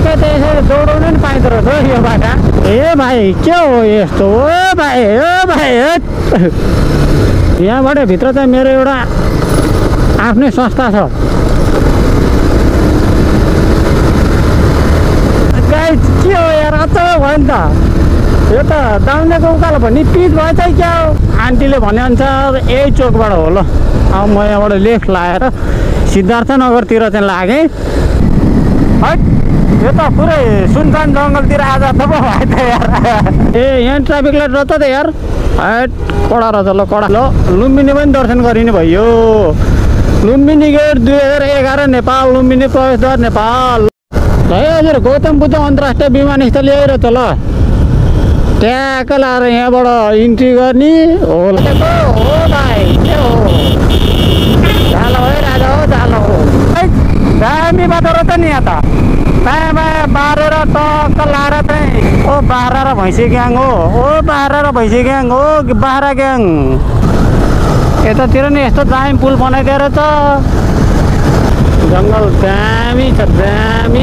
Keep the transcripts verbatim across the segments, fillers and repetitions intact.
कहीँ त यसरी दौडाउनु नि पाइँदो रहेछ हो यो बाटा। ए भाइ के हो यस्तो? ओ भाइ ओ भाइ यहाँबाट भित्र चाहिँ मेरो एउटा आफ्नै संस्था छ। गाई के हो यार, अचम्म भयो नि त। यो त दाउनेको उकालो भन्ने पिच भयो चाहिँ क्या हो। आन्टीले भने अनुसार यही चोकबाट हो। ल अब म यहाँबाट लेफ्ट लगाएर सिद्धार्थ नगरतिर चाहिँ लागेँ। है यो त पुरै सुनसान जङ्गलतिर आज त पो भयो त यार। ए यहाँ ट्राफिक लाइट रहेछ त यार। हैट कडा रहेछ। ल कडा। ल लुम्बिनी पनि दर्शन गरिने भयो। लुम्बिनी गेट दुई हजार एघार नेपाल, लुम्बिनी प्रवेशद्वार नेपाल। है हजुर गौतम बुद्ध अन्तर्राष्ट्रिय विमानस्थल यही रहेछ। ल ट्याक्क लाएर यहाँबाट इन्ट्री गर्ने हो। हो भाइ के हो? जालो है राजा हो, जालो हो। दामी बाटो रहेछ नि यहाँ त। बायाँ बायाँ बारेर टक्क लाएर चाहिँ ओ बाह्र र भैँसी ग्याङ हो। ओ बाह्र र भैँसी ग्याङ हो, बाह्र ग्याङ। यतातिर नि यस्तो दामी पुल बनाइदिएर छ। जङ्गल दामी छ, दामी।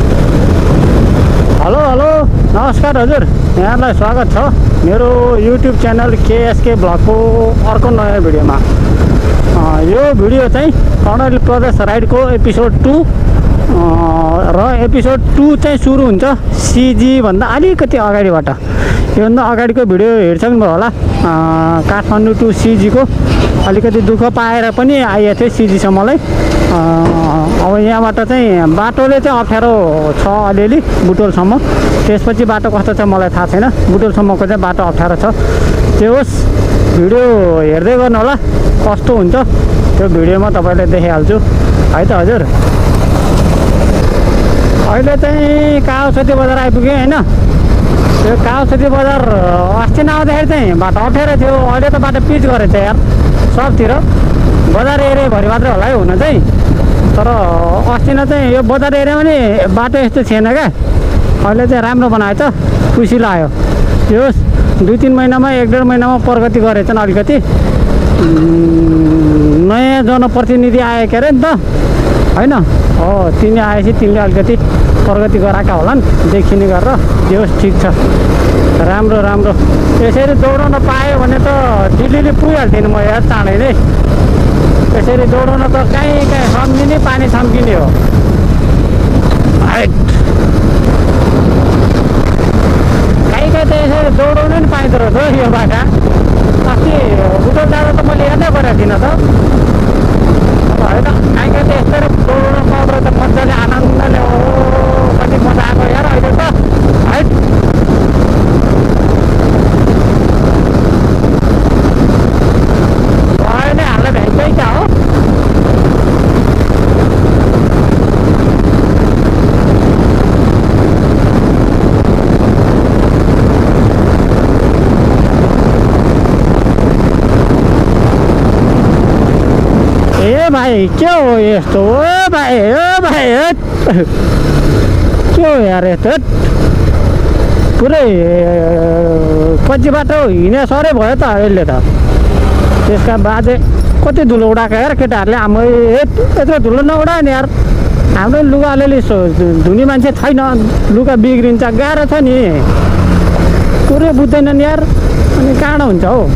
हेलो हेलो नमस्कार हजुर, यहाँलाई स्वागत छ मेरो युट्युब च्यानल केएसके ब्लगको अर्को नयाँ भिडियोमा। यो भिडियो चाहिँ कर्णाली प्रदेश राइडको एपिसोड टू र एपिसोड टू चाहिँ सुरु हुन्छ सिजी भन्दा अलिकति अगाडिबाट। योभन्दा अगाडिको भिडियो हेरिसक्नुभयो होला। काठमाडौँ टु सिजीको अलिकति दुःख पाएर पनि आइएको थियो सिजीसम्मलाई। अब यहाँबाट चाहिँ बाटोले चाहिँ अप्ठ्यारो छ अलिअलि बुटोलसम्म। त्यसपछि बाटो कस्तो छ मलाई थाहा छैन। बुटोलसम्मको चाहिँ बाटो अप्ठ्यारो छ। त्यो होस्, भिडियो हेर्दै गर्नु होला कस्तो हुन्छ त्यो भिडियोमा तपाईँले देखाइहाल्छु है त हजुर। अहिले चाहिँ काउसती बजार आइपुग्यो होइन। त्यो काउसती बजार अस्ति नआउँदाखेरि चाहिँ बाटो अप्ठ्यारो थियो। अहिले त बाटो पिच गरेको छ यार सबतिर। बजार एरियाभरि मात्रै होला है हुन चाहिँ। तर अस्ति न चाहिँ यो बजार एरियामा नि बाटो यस्तो थिएन क्या। अहिले चाहिँ राम्रो बनाएछ, खुसी लाग्यो। त्यो दुई तिन महिनामा एक डेढ महिनामा प्रगति गरेछन् अलिकति। नयाँ जनप्रतिनिधि आयो के अरे नि त होइन। हो तिनी आएपछि तिमीले अलिकति प्रगति गराएका होलान् देखिने गरेर। त्यो ठिक छ, राम्रो राम्रो। यसरी दौडाउन पायो भने त दिल्लीले पुगिहाल्थेन म यार चाँडै नै। यसरी दौडाउन त कहीँ कहीँ सम्झिने पानी सम्झिने हो। कहीँ कहीँ त यसरी दौडाउनु नि पाइँदो रहेछ हो यो बाटा। अस्ति बुटोल जाँदा त मैले यादै गरेको थिइनँ त होइन। कहीँ कहीँ त यस्तै दौडाउनु पाउँदो रहेछ मजाले आनन्दले। हो कति मजा आएको यार अहिले त है। अहिले हाल्दा भ्याइँदै क्या हो। ए भाइ के हो यस्तो? ओ भाइ ओ भाइ के हो यार यस्तो? पुरै कच्ची बाटो हिँडे सरै भयो त अहिले त। त्यसका बाजे कति धुलो उडाएको यार केटाहरूले। आमै यत्रो धुलो नउडा नि यार। हाम्रो लुगा अलिअलि धुने मान्छे छैन, लुगा बिग्रिन्छ, गाह्रो छ नि। कुरै बुझ्दैनन् यार। अनि काँडो हुन्छ हौ।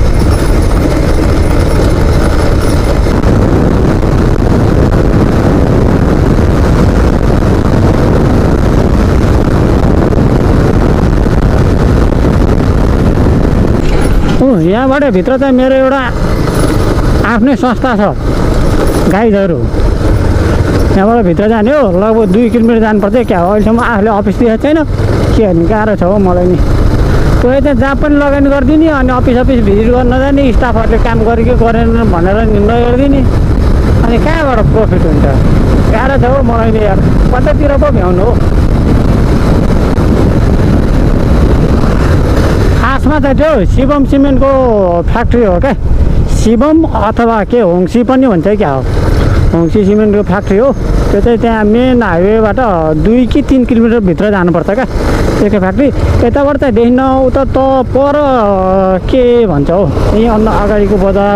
यहाँबाट भित्र चाहिँ मेरो एउटा आफ्नै संस्था छ गाइडहरू। यहाँबाट भित्र जाने हो, लगभग दुई किलोमिटर जानुपर्छ क्या हो। अहिलेसम्म आफूले अफिस दिएको छैन के भने गाह्रो छ हो मलाई नि। त्यो चाहिँ जहाँ पनि लगानी गरिदिने अनि अफिस अफिस भिजिट गर्न नजाने, स्टाफहरूले काम गरे कि गरेन भनेर नगरिदिने। अनि कहाँबाट प्रफिट हुन्छ? गाह्रो छ हो मलाई नि यार। कतैतिर पो भ्याउनु हो। खासमा चाहिँ त्यो शिवम सिमेन्टको फ्याक्ट्री हो क्या। शिवम अथवा के होङ्सी पनि भन्छ क्या हो। होङ्सी सिमेन्टको फ्याक्ट्री हो त्यो चाहिँ। त्यहाँ मेन हाइवेबाट दुई कि तिन किलोमिटर भित्र जानुपर्छ क्या त्यसको फ्याक्ट्री। यताबाट चाहिँ देखिन उता त पर के भन्छ हो, यहीँ अन्त अगाडिको बजार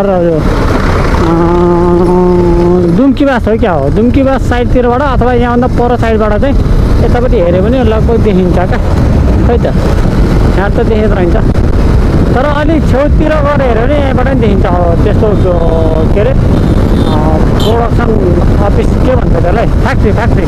दुम्कीबास हो क्या हो। दुम्कीबास साइडतिरबाट अथवा यहाँभन्दा पर साइडबाट चाहिँ यतापट्टि हेऱ्यो भने लगभग देखिन्छ क्या खै त यहाँ त देखेको रहन्छ तर अलिक छेउतिर गएर हेऱ्यो भने यहाँबाट पनि देखिन्छ त्यस्तो के अरे प्रोडक्सन अफिस के भन्छ त्यसलाई फ्याक्ट्री फ्याक्ट्री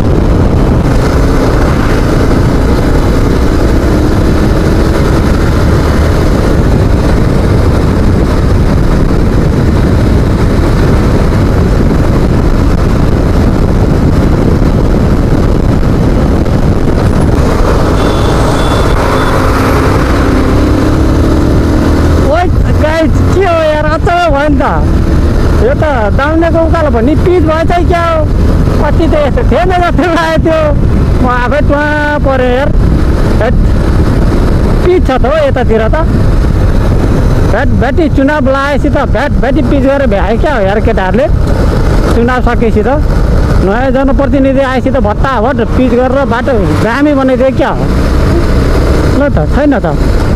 यो त दाउनेको उकालो भन्ने पिच भएछ क्या हो कति त यस्तो थिएन जस्तो लाग्यो त्यो म आफै टुवा पऱ्यो यार पिच छ त हो यतातिर त भ्याट भ्याटी चुनाव लगाएपछि त भ्याट भ्याटी पिच गरेर भ्यायो क्या हो यार केटाहरूले चुनाव सकेपछि त नयाँ जनप्रतिनिधि आएपछि त भत्ताभट पिच गरेर बाटो दामी बनाइदियो क्या हो ल त छैन त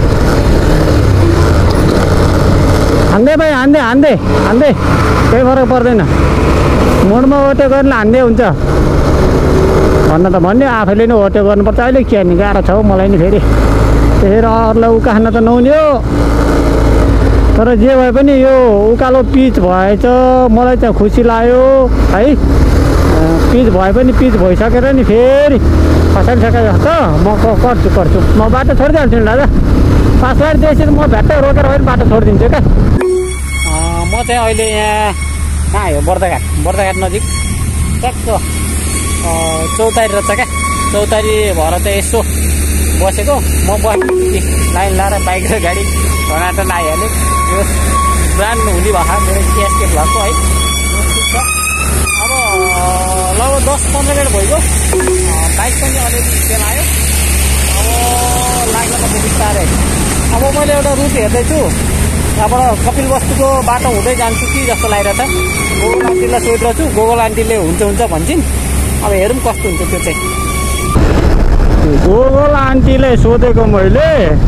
हान्दै भाइ हान्दै हान्दै हान्दै केही फरक पर्दैन मोडमा ओटे गर्ने हान्दै हुन्छ भन्न त भन्यो आफैले नै ओटे गर्नुपर्छ अहिले के नि गाह्रो छ हौ मलाई नि फेरि त्यसरी अरूलाई उकास्न त नहुने हो तर जे भए पनि यो उकालो पिच भएछ मलाई चाहिँ खुसी लाग्यो है पिच भए पनि पिच भइसकेर नि फेरि खसालिसके जस्तो म गर्छु गर्छु म बाटो छोडिदिइहाल्छु नि दादा पास गरिदिएपछि म भ्याट्टै रोकेर पनि बाटो छोडिदिन्छु क्या म चाहिँ अहिले यहाँ कहाँ हो बर्दाघाट बर्दाघाट नजिक ट्याक्क चौतारी रहेछ क्या चौतारी भएर चाहिँ यसो बसेको म बस्नु लाइन लाएर बाइक र गाडी टनाटन आइहाल्यो यो ब्रान्ड हुने भएको मेरो क्यासकेट भएको है अब लगभग दस पन्ध्र मिनट भइगयो बाइक पनि अलिअलि तेल आयो अब लाग्न त बिस्तारै अब मैले एउटा रुट हेर्दैछु यहाँबाट कपिल वस्तुको बाटो हुँदै जान्छु कि जस्तो लागिरहेछ गोगल आन्टीलाई सोधिरहेको छु गोगल आन्टीले हुन्छ हुन्छ भन्छन् अब हेरौँ कस्तो हुन्छ त्यो चाहिँ गोगल आन्टीले सोधेको मैले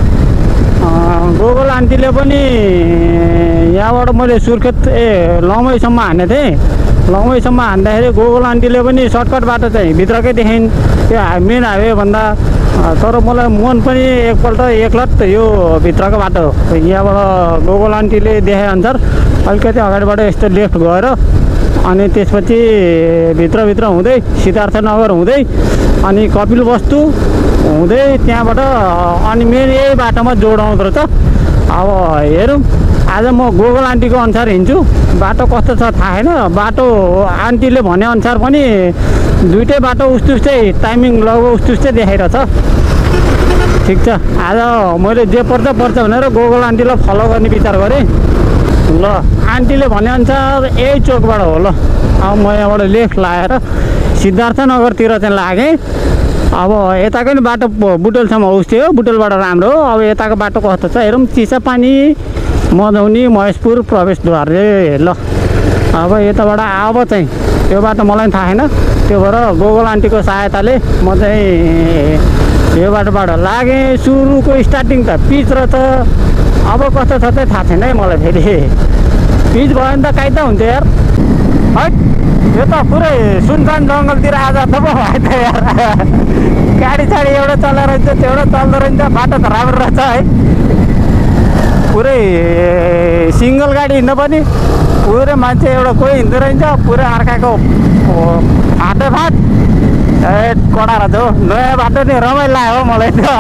गोगल आन्टीले पनि यहाँबाट मैले सुर्खेत ए लमैसम्म हानेको थिएँ लमैसम्म हान्दाखेरि गोगल आन्टीले पनि सर्टकट बाटो चाहिँ भित्रकै देखाइन् त्यो मेन हाइवे भन्दा तर मलाई मन पनि एकपल्ट एकलट यो भित्रको बाटो यहाँबाट गोगल आन्टीले देखाएअनुसार अलिकति अगाडिबाट यस्तो लेफ्ट गएर अनि त्यसपछि भित्रभित्र हुँदै सिद्धार्थनगर हुँदै अनि कपिल वस्तु हुँदै त्यहाँबाट अनि मेन यही बाटोमा जोडाउँदो रहेछ अब हेरौँ आज म गोगल आन्टीको अनुसार हिँड्छु बाटो कस्तो छ थाहा छैन बाटो आन्टीले भनेअनुसार पनि दुइटै बाटो उस्तै उस्तै टाइमिङ लगभग उस्तै उस्तै देखाइरहेछ ठिक छ आज मैले जे पर्छ पर्छ भनेर गोगल आन्टीलाई फलो गर्ने विचार गरेँ ल आन्टीले भनेअनुसार यही चोकबाट हो ल अब म यहाँबाट लेफ्ट लगाएर सिद्धार्थनगरतिर चाहिँ लागेँ अब यताको नि बाटो बुटोलसम्म उस्तै हो बुटोलबाट राम्रो हो अब यताको बाटो कस्तो छ हेरौँ चिसापानी मधौनी महेशपुर प्रवेशद्वार रे ल अब यताबाट अब चाहिँ त्यो बाटो मलाई थाहा छैन त्यो भएर गोगल आन्टीको सहायताले म चाहिँ यो बाटोबाट लागेँ सुरुको स्टार्टिङ त पिच र त अब कस्तो छ चाहिँ थाहा छैन है मलाई फेरि पिच भयो भने त काइदा हुन्थ्यो यार है यो त पुरै सुनसान जङ्गलतिर आज त पो भयो त यार गाडी साडी एउटा चल्दो रहेछ त्यो एउटा चल्दो रहेछ बाटो त राम्रो रहेछ है पुरै सिङ्गल गाडी हिँड्नु पनि पुरै मान्छे एउटा कोही हिँड्दो रहेछ पुरै अर्काको फाटो फाट ए कडा रहेछ हो नयाँ बाटो नि रमाइलो लाग्यो हो मलाई त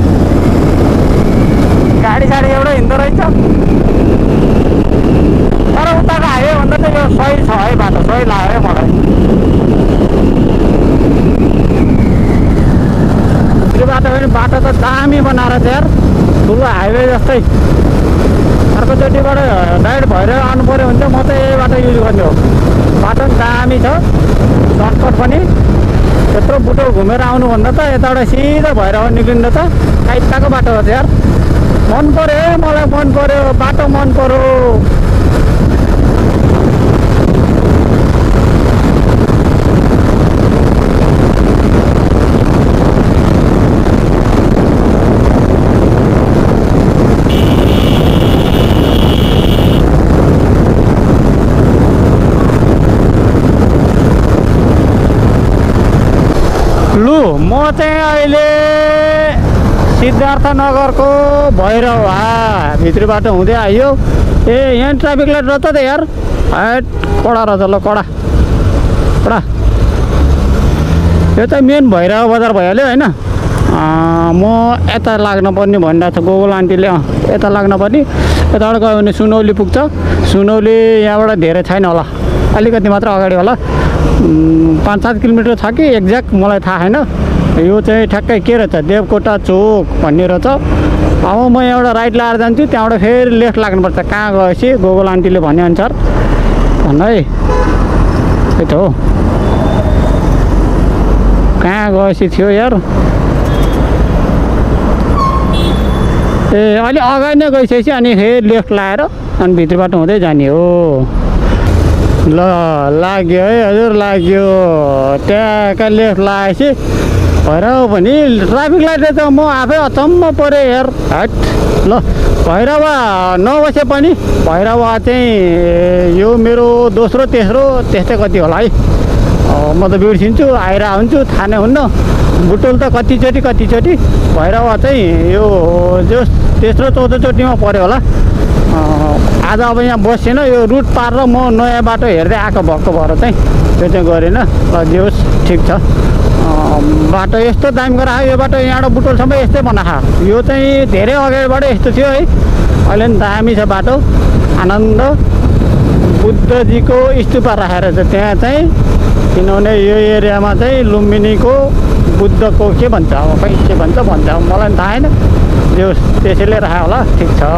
गाडी साडी एउटा हिँड्दो रहेछ तर उताको हाइवे भन्दा चाहिँ यो सही छ है बाटो सही लाग्यो है मलाई त्यो बाटो पनि बाटो त दामी बनाएर चाहिँ यार ठुलो हाइवे जस्तै अर्कोचोटिबाट डाइरेक्ट भएर आउनु पऱ्यो भने चाहिँ म चाहिँ यही बाटो युज गर्ने हो बाटो पनि दामी छ सर्टकट पनि त्यत्रो बुटो घुमेर आउनुभन्दा त यताबाट सिधा भएर निक्लिँदा त काइताको बाटो हो यार मन पऱ्यो है मलाई मन पऱ्यो बाटो मन पऱ्यो लु म चाहिँ अहिले सिद्धार्थनगरको भैरवा भित्री बाटो हुँदै आयो। ए यहाँ ट्राफिक लाइट रहेछ त यार, हाट कडा रहेछ ल, कडा कडा। यो चाहिँ मेन भैरवा बजार भइहाल्यो होइन। म यता लाग्न पर्ने भनिरहेको छ गोगल आन्टीले। अँ यता लाग्न पर्ने, यताबाट गयो भने सुनौली पुग्छ। सुनौली यहाँबाट धेरै छैन होला, अलिकति मात्र अगाडि होला, पाँच सात किलोमिटर छ कि एक्ज्याक्ट मलाई थाहा छैन। यो चाहिँ ठ्याक्कै के रहेछ, देवकोटा चोक भन्ने रहेछ। अब म यहाँबाट राइट लाएर जान्छु, त्यहाँबाट फेरि लेफ्ट लाग्नुपर्छ। कहाँ गएपछि गोगल आन्टीले भनेअनुसार भन है, त्यही त हो। कहाँ गएपछि थियो यार, ए अलि अगाडि नै गइसकेपछि अनि फेरि लेफ्ट लाएर अनि भित्री बाटो हुँदै जाने हो। ल लाग्यो है हजुर, लाग्यो। त्यहाँका लेफ्ट लगाएपछि भैरवा पनि ट्राफिक लाइटले त म आफै अचम्म परेँ यार, हट। ल भैरवा नबसे पनि भैरवा चाहिँ यो मेरो दोस्रो तेस्रो त्यस्तै कति होला है। म त बिर्सिन्छु, आइरहेको हुन्छु, थाहा नै हुन्न। बुटोल त कतिचोटि कतिचोटि, भैरवा चाहिँ यो जो तेस्रो चौधचोटिमा पऱ्यो होला। आज अब यहाँ बसेन, यो रुट पार र म नयाँ बाटो हेर्दै आएको भएको भएर चाहिँ त्यो चाहिँ गरेन। ल जे होस् ठिक छ। बाटो यस्तो दामी गरायो, यो बाटो यहाँबाट बुटोलसम्म यस्तै बनाएको। यो चाहिँ धेरै अगाडिबाट यस्तो थियो है, अहिले पनि दामी छ बाटो। आनन्द बुद्धजीको स्तूपा राखेर चाहिँ त्यहाँ चाहिँ, किनभने यो एरियामा चाहिँ लुम्बिनीको बुद्धको के भन्छ अब, खै के भन्छ भन्छ मलाई थाहा छैन, त्यो त्यसैले राख्यो होला। ठिक छ।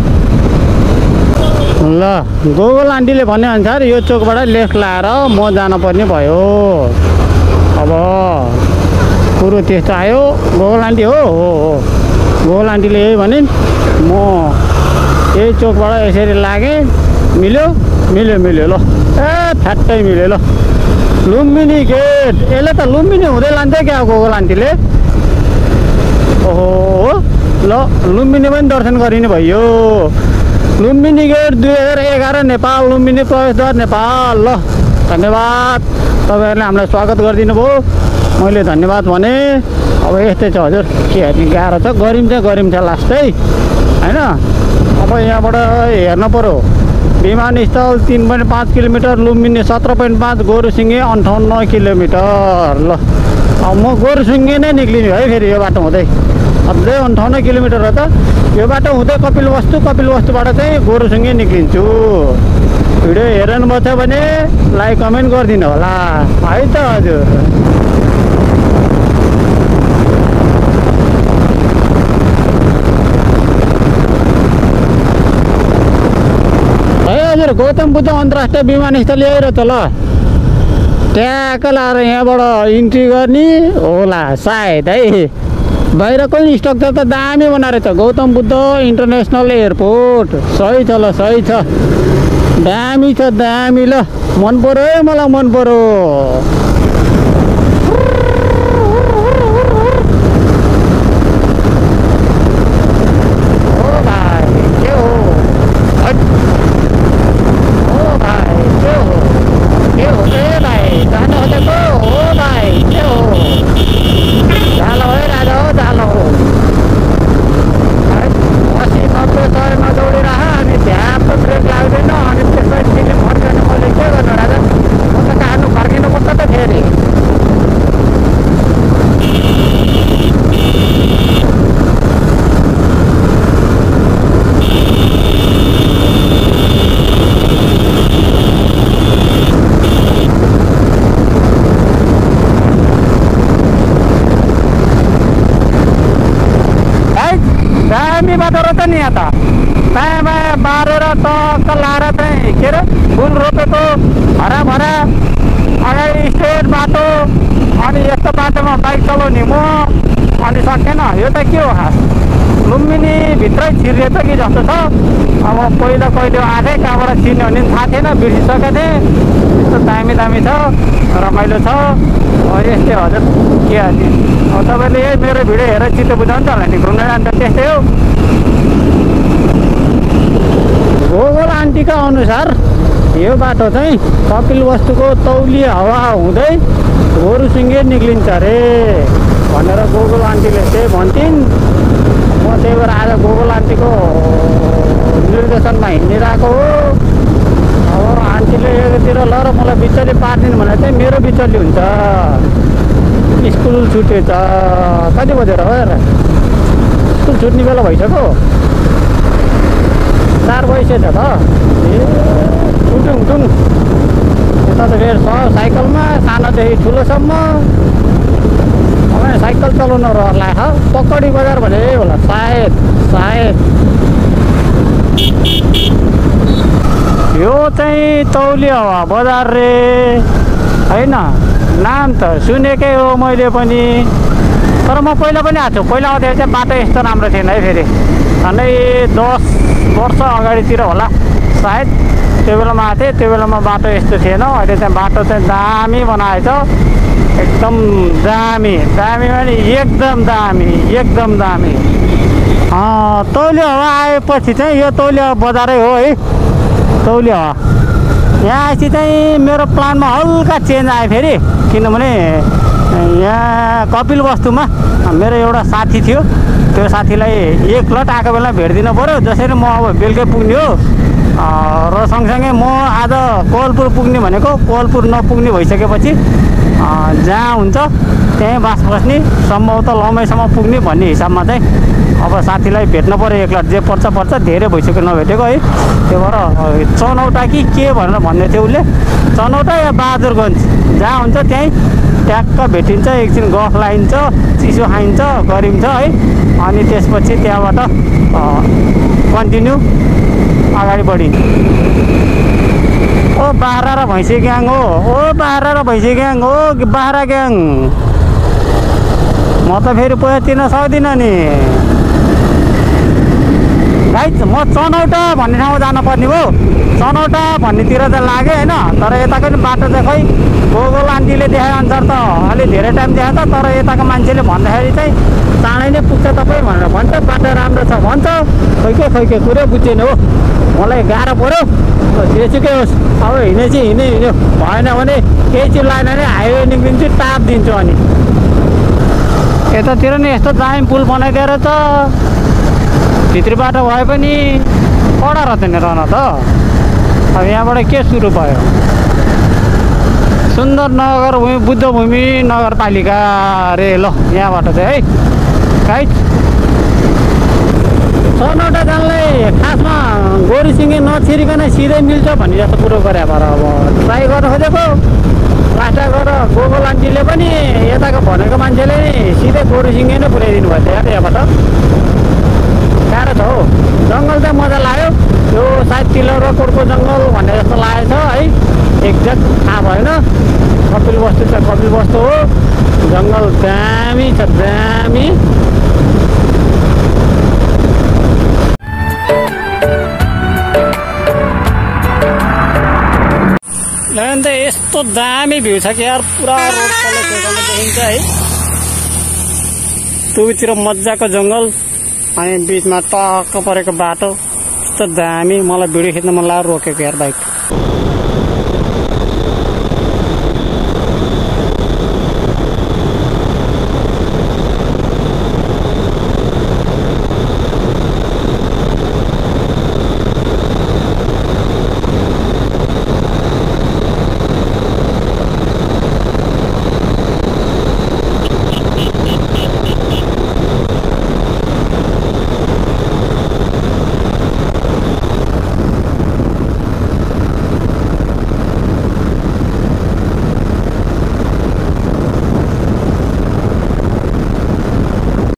ल गोगल आन्टीले भनेअनुसार यो चोकबाट लेफ्ट लाएर म जानुपर्ने भयो। अब कुरो त्यस्तो आयो। गोगल आन्टी हो हो हो गोगल आन्टीले यही भनिन्, म यही चोकबाट यसरी लागेँ। मिल्यो मिल्यो मिल्यो ल, ए फ्याट्टै मिल्यो ल। लुम्बिनी गेट, यसले त लुम्बिनी हुँदै लान्छ क्या गोगल आन्टीले। ओहो ल लुम्बिनी पनि दर्शन गरिने भयो। लुम्बिनी गेट दुई हजार एघार नेपाल, लुम्बिनी प्रवेशद्वार नेपाल। ल धन्यवाद, तपाईँहरूले हामीलाई स्वागत गरिदिनु भयो, मैले धन्यवाद भने। अब यस्तै छ हजुर, के हेर्ने गाह्रो छ, गरिम चाहिँ गरिम छ लास्टै होइन। अब यहाँबाट हेर्नु पऱ्यो, विमानस्थल तिन पोइन्ट पाँच किलोमिटर, लुम्बिनी सत्र पोइन्ट पाँच, गोरुसिङ्गे अन्ठाउन्न किलोमिटर। ल अब म गोरुसिङ्गे नै निक्लिने है फेरि यो बाटो हुँदै, अझै अन्ठाउन्न किलोमिटर हो त। यो बाटो हुँदै कपिलवस्तु, कपिलवस्तुबाट चाहिँ गोरुसिङ्गे निक्लिन्छु। भिडियो हेर्नु भएको छ भने लाइक कमेन्ट गरिदिनु होला है त हजुर। है हजुर, गौतम बुद्ध अन्तर्राष्ट्रिय विमानस्थल यही रहेछ ल। ट्याक्क लाएर यहाँबाट इन्ट्री गर्ने होला सायद है। बाहिरको स्ट्रक्चर त दामी बनाएर छ, गौतम बुद्ध इन्टरनेसनल एयरपोर्ट। सही छ ल, सही छ, दामी छ दामी। ल मन पऱ्यो है मलाई, मन पऱ्यो। दामी बाटो रहेछ नि यहाँ त, दायाँ बायाँ बारेर टक्क लाएर चाहिँ के अरे फुल रोपेको हराभरा अगाडि स्ट्रेट बाटो। अनि यस्तो बाटोमा बाइक चलाउने म अनि सकेन। यो त के हो खास, लुम्बिनी भित्रै छिरिएछ कि जस्तो छ। अब पहिला कहिले आएँ, कहाँबाट छिर्ने भन्ने थाहा थिएन, बिर्सिसकेको थिएँ। यस्तो दामी दामी छ, रमाइलो छ। यस्तै हजुर, के हाल्ने अब तपाईँले यही मेरो भिडियो हेरेर चित्त बुझाउनु होला नि, घुम्न जान्छ त्यस्तै हो। गोगल आन्टीका अनुसार यो बाटो चाहिँ कपिलवस्तुको तौलिया हावा हुँदै गोरुसिङ्गे निक्लिन्छ अरे। आन्टीले त्यही भन्थिन्। म त्यही भएर आज गोगल आन्टीको निर्देशनमा हिँडिरहेको हो। अब आन्टीले एकतिर ल र मलाई बिचली पारिदिनु भने चाहिँ मेरो बिचली हुन्छ। स्कुल छुट्यो त कति बजेर हो यार? स्कुल छुट्ने बेला भइसक्यो, चार बजिसक्यो त। ए छुट्यौँ टुङ यता त फेरि छ साइकलमा सानोदेखि ठुलोसम्म। अब साइकल चलाउनु रहला हो। पकडी बजार भने होला सायद सायद यो चाहिँ तौलिया बजार रे होइन? नाम त सुनेकै हो मैले पनि, तर म पहिला पनि आएको छु। पहिला आउँदाखेरि चाहिँ बाटो यस्तो राम्रो थिएन है। फेरि झन्डै दस वर्ष अगाडितिर होला सायद, त्यो बेलामा आएको थिएँ। त्यो बेलामा बाटो यस्तो थिएन। अहिले चाहिँ बाटो चाहिँ दामी बनाएछ, एकदम दामी दामी भने एकदम दामी एकदम दामी। तौलिया हावा आएपछि चाहिँ यो तौलिया बजारै हो है, तौलिया हावा। यहाँ आएपछि चाहिँ मेरो प्लानमा हल्का चेन्ज आयो फेरि, किनभने यहाँ कपिल वस्तुमा मेरो एउटा साथी थियो। त्यो साथीलाई एक लट आएको बेला भेटिदिनु पऱ्यो। जसरी म अब बेलुकै पुग्ने हो र सँगसँगै म आज कोवलपुर पुग्ने भनेको कोवलपुर नपुग्ने भइसकेपछि जहाँ हुन्छ त्यहीँ बास बस्ने, सम्भवतः लमैसम्म पुग्ने भन्ने हिसाबमा चाहिँ अब साथीलाई भेट्नु पऱ्यो एक लट। जे पर्छ पर्छ, धेरै भइसक्यो नभेटेको है। त्यो भएर चनौटा कि के भनेर भन्दै थियो उसले, चनौटा या बहादुरगञ्ज जहाँ हुन्छ त्यहीँ ट्याक्क भेटिन्छ। एकछिन गफ लाइन्छ, चिसो खाइन्छ, गरिन्छ है। अनि त्यसपछि त्यहाँबाट कन्टिन्यू अगाडि बढिन्छ। ओ बाह्र र भैँसी ग्याङ हो, ओ बाह्र र भैँसी ग्याङ हो, बाह्र ग्याङ। म त फेरि पैसा तिर्न सक्दिनँ नि भाइ। म चनौटा भन्ने ठाउँमा जानुपर्ने हो। चनौटा भन्नेतिर त लाग्यो होइन, तर यताको नि बाटो चाहिँ खै गोगल आन्टीले देखाए अनुसार त अलि धेरै टाइम देखाएको छ। तर यताको मान्छेले भन्दाखेरि चाहिँ चाँडै नै पुग्छ तपाईँ भनेर भन्छ। बाटो राम्रो छ भन्छ, खै के खै के कुरै बुझेन हो। मलाई गाह्रो पऱ्यो, जेसुकै होस्। अब हिँडे चाहिँ हिँड्यो हिँड्यो, भएन भने केही चिज लागेन भने हाइवे निक्लिन्छु, टाप दिन्छु। अनि यतातिर नि यस्तो दामी पुल बनाइदिएर त भित्री बाटो भए पनि कडा रहेछ नि रहन त। अब यहाँबाट के सुरु भयो? सुन्दर नगर भूमि बुद्ध भूमि नगरपालिका अरे ल यहाँबाट चाहिँ है गाइड। चनौटा जानलाई खासमा गोरीसिङे नछिरिकन सिधै मिल्छ भन्ने जस्तो कुरो गरे भएर अब ट्राई गर्न खोजेको। लास्टमा गएर गोगल आन्टीले पनि यताको भनेको मान्छेले सिधै गोरीसिङे नै पुऱ्याइदिनु भएको थियो यार। यहाँबाट गाह्रो छ हो। जङ्गल चाहिँ मजा लाग्यो। यो सायद तिलो र कोटको जङ्गल भन्ने जस्तो लागेको छ है, एक्ज्याक्ट थाहा भएन। कपिल वस्तु छ, कपिल वस्तु हो। जङ्गल दामी छ, दामी। अन्त यस्तो दामी भ्यू छ कि यार, पुरा रोड तल छेउमा देखिन्छ है। दुवैतिर मजाको जङ्गल अनि बिचमा टक्क परेको बाटो, यस्तो दामी। मलाई भिडियो खिच्न मन लाग्यो, रोकेको यार बाइक।